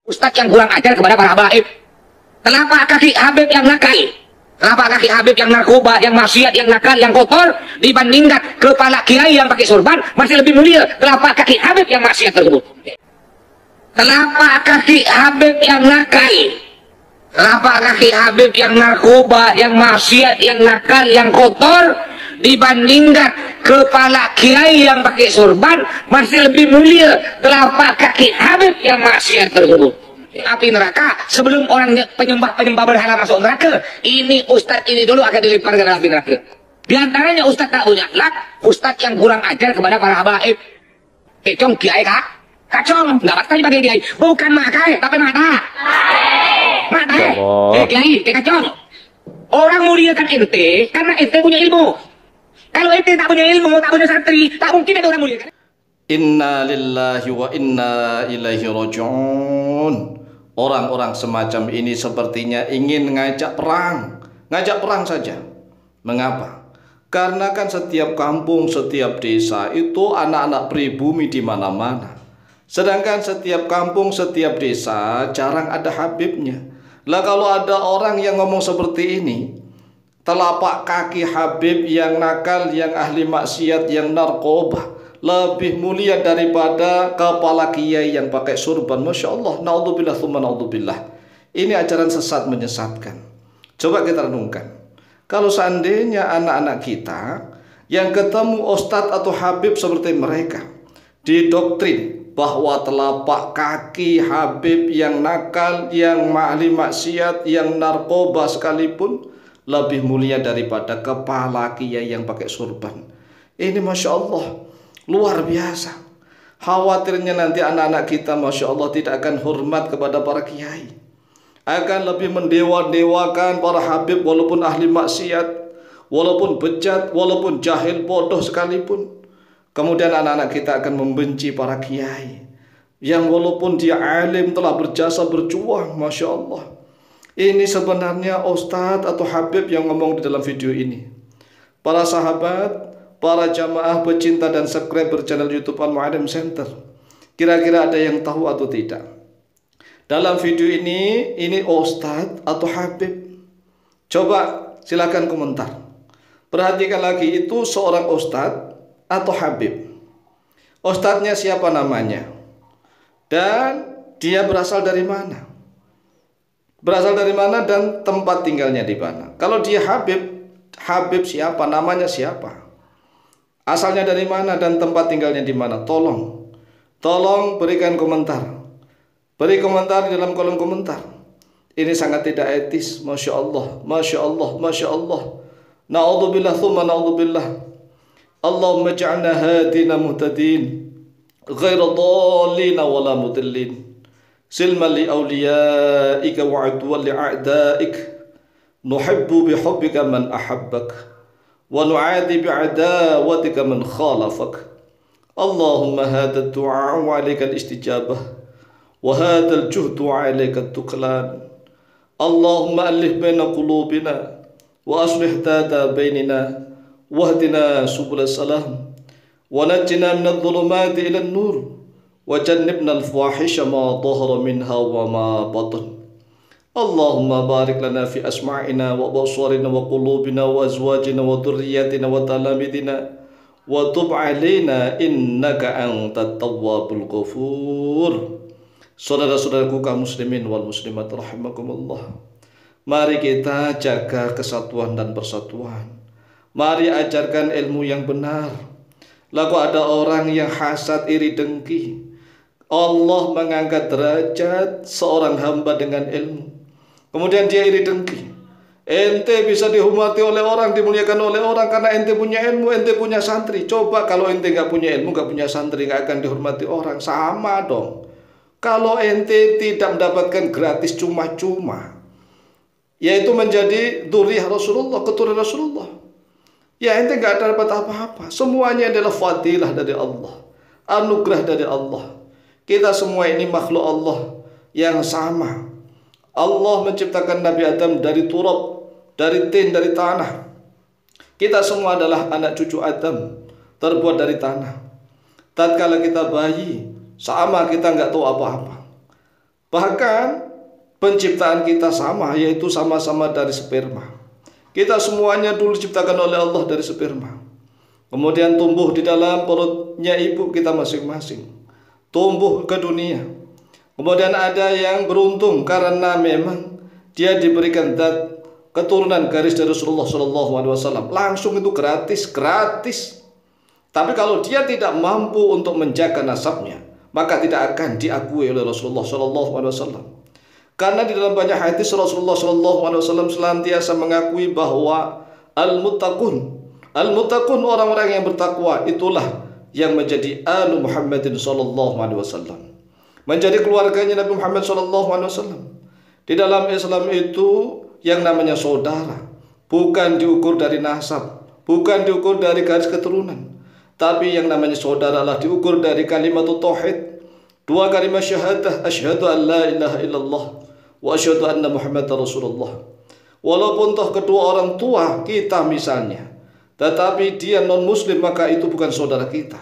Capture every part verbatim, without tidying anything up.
Ustadz yang kurang ajar kepada para habaib. Kenapa kaki Habib yang nakal? Kenapa kaki Habib yang narkoba, yang maksiat, yang nakal, yang kotor dibandingkan kepala kiai yang pakai sorban masih lebih mulia? Kenapa kaki Habib yang maksiat tersebut? Kenapa kaki Habib yang nakal? Kenapa kaki Habib yang narkoba, yang maksiat, yang nakal, yang kotor dibandingkan kepala kiai yang pakai sorban masih lebih mulia? Kenapa kaki Habib yang maksiat tersebut? Api neraka sebelum orang penyembah-penyembah berhala masuk neraka, ini ustadz ini dulu akan dilemparkan dalam api neraka. Di antaranya ustadz tak punya akhlak, ustadz yang kurang ajar kepada para habaib. Kecong kiai kak, kacong, nggak bakal dipakai kiai, bukan makai tapi mata. Mata, eh kiai, eh kacong. Orang muliakan ente karena ente punya ilmu. Kalau ente tak punya ilmu, tak punya santri, tak mungkin ada orang muliakan. Inna lillahi wa inna ilaihi raji'un. Orang-orang semacam ini sepertinya ingin ngajak perang. Ngajak perang saja. Mengapa? Karena kan setiap kampung, setiap desa itu anak-anak pribumi di mana-mana. Sedangkan setiap kampung, setiap desa jarang ada habibnya. Lah kalau ada orang yang ngomong seperti ini, telapak kaki Habib yang nakal, yang ahli maksiat, yang narkoba lebih mulia daripada kepala kiai yang pakai surban. Masya Allah, naudzubillah tsumma naudzubillah. Ini ajaran sesat menyesatkan. Coba kita renungkan, kalau seandainya anak-anak kita yang ketemu ustadz atau habib seperti mereka didoktrin bahwa telapak kaki Habib yang nakal, yang ahli maksiat, yang narkoba sekalipun lebih mulia daripada kepala kiai yang pakai surban. Ini Masya Allah luar biasa. Khawatirnya nanti anak-anak kita Masya Allah tidak akan hormat kepada para kiai, akan lebih mendewa-dewakan para habib walaupun ahli maksiat, walaupun bejat, walaupun jahil bodoh sekalipun. Kemudian anak-anak kita akan membenci para kiai yang walaupun dia alim, telah berjasa, berjuang. Masya Allah. Ini sebenarnya ustadz atau habib yang ngomong di dalam video ini. Para sahabat, para jamaah pecinta dan subscriber channel YouTube Al-Mu'allim Center, kira-kira ada yang tahu atau tidak? Dalam video ini, ini ustadz atau habib? Coba silakan komentar. Perhatikan lagi, itu seorang ustadz atau habib? Ustadznya siapa namanya? Dan dia berasal dari mana? Berasal dari mana dan tempat tinggalnya di mana? Kalau dia habib, habib siapa? Namanya siapa? Asalnya dari mana dan tempat tinggalnya di mana? Tolong, tolong berikan komentar. Beri komentar di dalam kolom komentar. Ini sangat tidak etis. Masya Allah, Masya Allah, Masya Allah. Na'udzubillah thumma na'udzubillah. Allahumma ja'alna hadina muhtadin, ghaira dhalina wala mudillin, silman li awliyaika wa adwan li a'daik, nuhibbu bihubbika man ahabbak wa nu'adi bi'adawatika man khalafak. Allahumma hadha ad-du'a wa 'alaika al-istijabah wa hadha al-juhdu 'alaika at-tuklan. Allahumma allif baina qulubina wa aslih dhata bainina wahdina subul salam wa najjina min adh-dhulumati ila an-nur wa jannibna al-fahisha ma dhahara minha wa ma batan. Allahumma barik lana fi asma'ina wa basarina wa qulubina wa azwajina wa dhurriyyatina wa talamidina wa tub alaina innaka antat tawwabul ghafur. Saudara-saudaraku kaum muslimin wal muslimat rahimakumullah, mari kita jaga kesatuan dan persatuan. Mari ajarkan ilmu yang benar. Lalu ada orang yang hasad, iri, dengki. Allah mengangkat derajat seorang hamba dengan ilmu, kemudian dia iri dengki. Ente bisa dihormati oleh orang, dimuliakan oleh orang karena ente punya ilmu, ente punya santri. Coba kalau ente nggak punya ilmu, nggak punya santri, nggak akan dihormati orang. Sama dong. Kalau ente tidak mendapatkan gratis cuma-cuma, yaitu menjadi dzurriyyah Rasulullah, keturunan Rasulullah, ya ente nggak dapat apa-apa. Semuanya adalah fadilah dari Allah, anugerah dari Allah. Kita semua ini makhluk Allah yang sama. Allah menciptakan Nabi Adam dari turab, dari tin, dari tanah. Kita semua adalah anak cucu Adam, terbuat dari tanah. Tatkala kita bayi, sama kita nggak tahu apa-apa. Bahkan penciptaan kita sama, yaitu sama-sama dari sperma. Kita semuanya dulu diciptakan oleh Allah dari sperma. Kemudian tumbuh di dalam perutnya ibu kita masing-masing. Tumbuh ke dunia. Kemudian ada yang beruntung karena memang dia diberikan zat keturunan garis dari Rasulullah Shallallahu Alaihi Wasallam, langsung itu gratis, gratis. Tapi kalau dia tidak mampu untuk menjaga nasabnya, maka tidak akan diakui oleh Rasulullah Shallallahu Alaihi Wasallam. Karena di dalam banyak hadis Rasulullah Shallallahu Alaihi Wasallam senantiasa mengakui bahwa al-muttaqun, al-muttaqun orang-orang yang bertakwa itulah yang menjadi alu Muhammadin Shallallahu Alaihi Wasallam, menjadi keluarganya Nabi Muhammad Shallallahu Alaihi Wasallam. Di dalam Islam itu yang namanya saudara bukan diukur dari nasab, bukan diukur dari garis keturunan, tapi yang namanya saudara adalah diukur dari kalimat tauhid, dua kalimat syahadah, asyhadu an la ilaha illallah wa asyhadu anna Muhammadar Rasulullah. Walaupun toh kedua orang tua kita misalnya, tetapi dia non muslim, maka itu bukan saudara kita.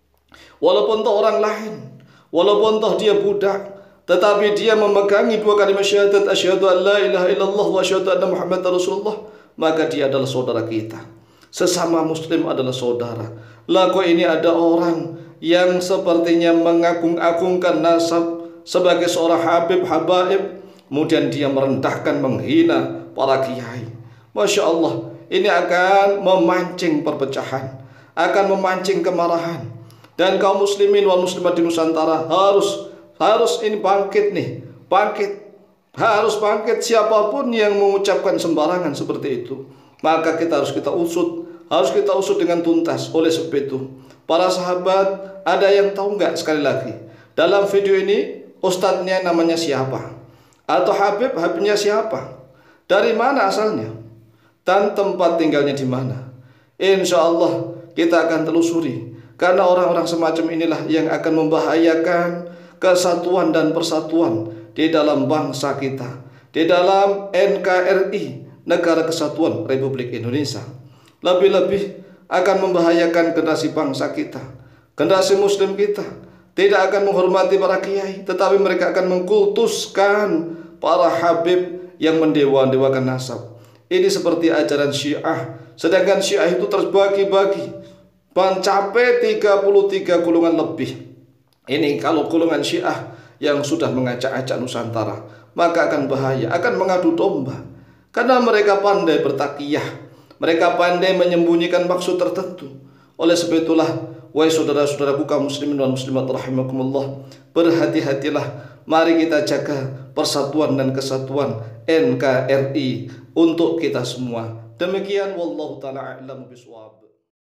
Walaupun toh orang lain, walaupun toh dia budak, tetapi dia memegangi dua kalimat syahadat asyhadu an la ilaha illallah wa asyhadu anna Muhammadar Rasulullah, maka dia adalah saudara kita. Sesama muslim adalah saudara. Lah kok ini ada orang yang sepertinya mengagung-agungkan nasab sebagai seorang habib habaib, kemudian dia merendahkan, menghina para kiai. Masya Allah, ini akan memancing perpecahan, akan memancing kemarahan. Dan kaum muslimin wal muslimat di Nusantara harus Harus ini bangkit nih, bangkit, harus bangkit. Siapapun yang mengucapkan sembarangan seperti itu, maka kita harus kita usut, harus kita usut dengan tuntas. Oleh sebab itu, para sahabat, ada yang tahu nggak sekali lagi dalam video ini ustadznya namanya siapa, atau habib habibnya siapa, dari mana asalnya, dan tempat tinggalnya di mana? Insya Allah kita akan telusuri, karena orang-orang semacam inilah yang akan membahayakan kesatuan dan persatuan di dalam bangsa kita, di dalam N K R I, Negara Kesatuan Republik Indonesia. Lebih-lebih akan membahayakan generasi bangsa kita, generasi muslim kita. Tidak akan menghormati para kiai, tetapi mereka akan mengkultuskan para habib yang mendewa-dewakan nasab. Ini seperti ajaran Syiah, sedangkan Syiah itu terbagi-bagi, mencapai tiga puluh tiga golongan lebih. Ini kalau golongan Syiah yang sudah mengacak-acak Nusantara, maka akan bahaya, akan mengadu domba. Karena mereka pandai bertakiyah, mereka pandai menyembunyikan maksud tertentu. Oleh sebab itulah, wahai saudara-saudaraku kaum muslimin dan muslimat rahimakumullah, berhati-hatilah. Mari kita jaga persatuan dan kesatuan N K R I untuk kita semua. Demikian wallahu taala a'lam bishawab.